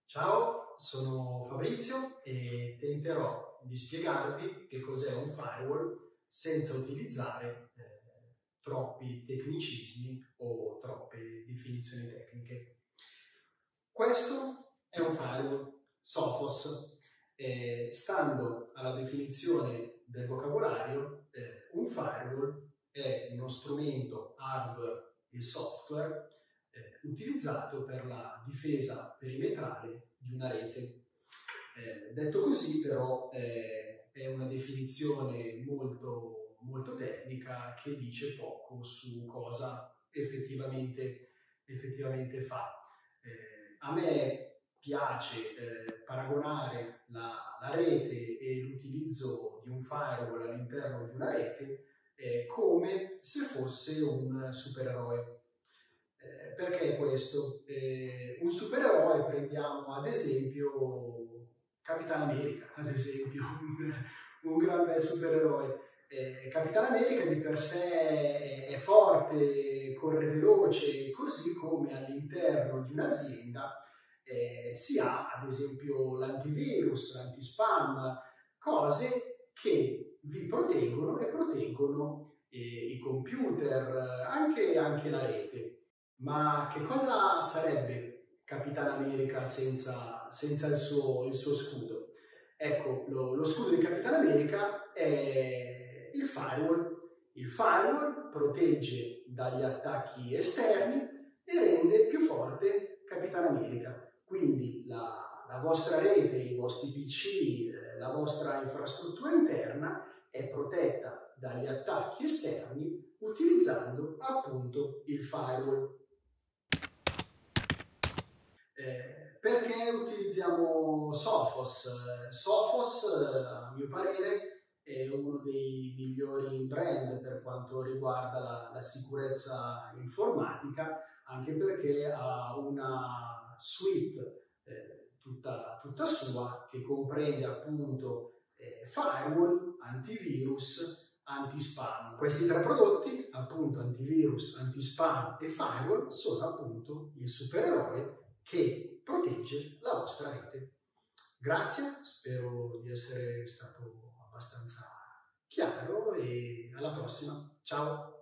Ciao, sono Fabrizio e tenterò di spiegarvi che cos'è un firewall senza utilizzare troppi tecnicismi o troppe definizioni tecniche. Questo è un firewall Sophos. Stando alla definizione del vocabolario, un firewall è uno strumento hardware e software utilizzato per la difesa perimetrale di una rete. Detto così, però, è una definizione molto tecnica che dice poco su cosa effettivamente fa. A me piace paragonare la rete e l'utilizzo di un firewall all'interno di una rete come se fosse un supereroe. Perché questo? Un supereroe, prendiamo ad esempio Capitan America, ad esempio, un gran bel supereroe. Capitan America di per sé è forte, corre veloce, così come all'interno di un'azienda si ha ad esempio l'antivirus, l'antispam, cose che vi proteggono e proteggono i computer, anche la rete. Ma che cosa sarebbe Capitan America senza il suo scudo? Ecco, lo scudo di Capitan America è il firewall. Il firewall protegge dagli attacchi esterni e rende più forte Capitan America. Quindi la vostra rete, i vostri PC, la vostra infrastruttura interna è protetta dagli attacchi esterni utilizzando appunto il firewall. Perché utilizziamo Sophos? Sophos, a mio parere, è uno dei migliori brand per quanto riguarda la sicurezza informatica, anche perché ha una suite tutta sua che comprende appunto firewall, antivirus, antispam. Questi tre prodotti, appunto antivirus, antispam e firewall, sono appunto il supereroe che protegge la vostra rete. Grazie, spero di essere stato abbastanza chiaro e alla prossima. Ciao!